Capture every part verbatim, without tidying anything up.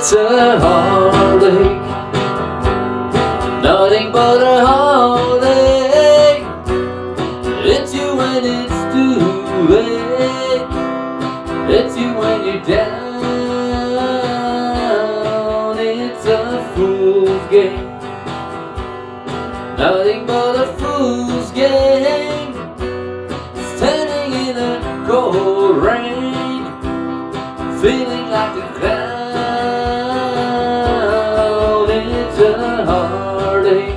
it's a heartache, nothing but a heartache. It's you when it's too late, it's you when you're down. It's a fool's game, nothing but a fool's game. Standing in the cold rain, feeling like a clown. It's a heartache,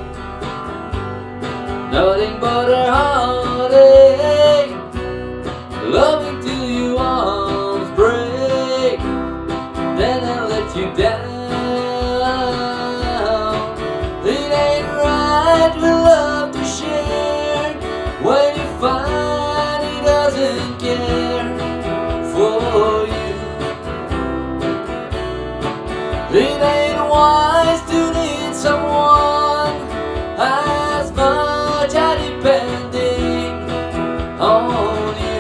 nothing but a heartache. Loving till your arms break, then I'll let you down. It ain't right with love to share when you find he doesn't care for you. It ain't wise to need someone as much as depending on you.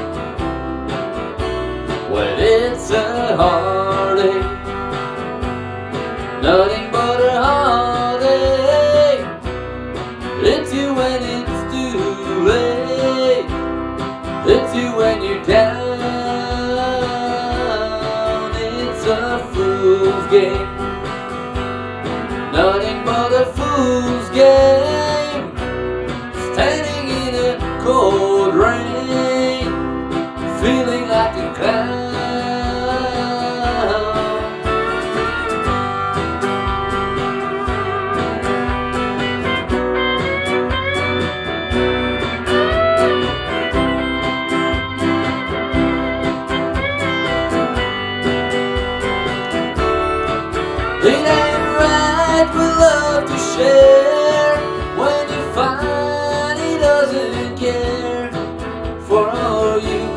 Well, it's a heartache, nothing but a heartache. It's you when it's too late, it's you when you're down. It's a fool's game, nothing but a fool's game. Standing in a cold rain, feeling like a clown. It ain't right with love to share when you find he doesn't care for all you.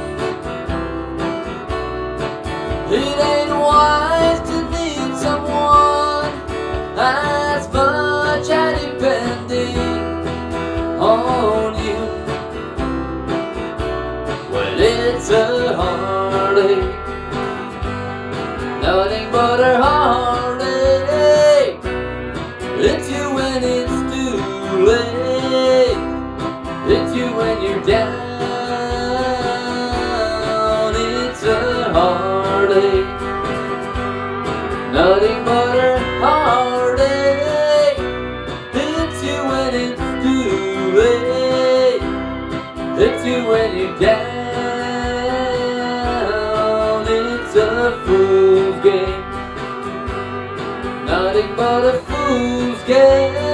It ain't wise to need someone as much as depending on you. Well, it's a heartache, nothing but a heartache. It's you when it's too late, it's you when you're down. It's a heartache, nothing but a heartache. It's you when it's too late, it's you when you're down. It's a fool's game, nothing but a fool's game.